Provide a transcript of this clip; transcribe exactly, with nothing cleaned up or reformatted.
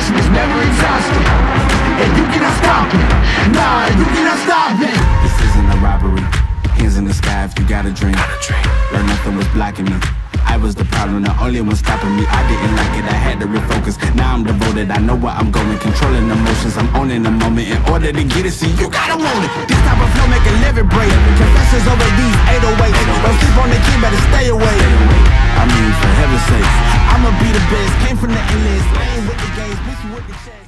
passion is never exhausted, and you cannot stop it. Nah, you cannot stop it. This isn't a robbery. Hands in the sky if you got a dream. Learn nothing was blocking me. I was the problem, the only one stopping me. I didn't like it, I had to refocus. Now I'm devoted, I know where I'm going. Controlling emotions, I'm owning the moment. In order to get it, see, you gotta want it. This type of flow make a living break. Confessions over these eight oh eight. Don't sleep on the key, better stay away. I mean, for heaven's sake, I'ma be the best. Came from the endless, lane with the games, bitch with the check.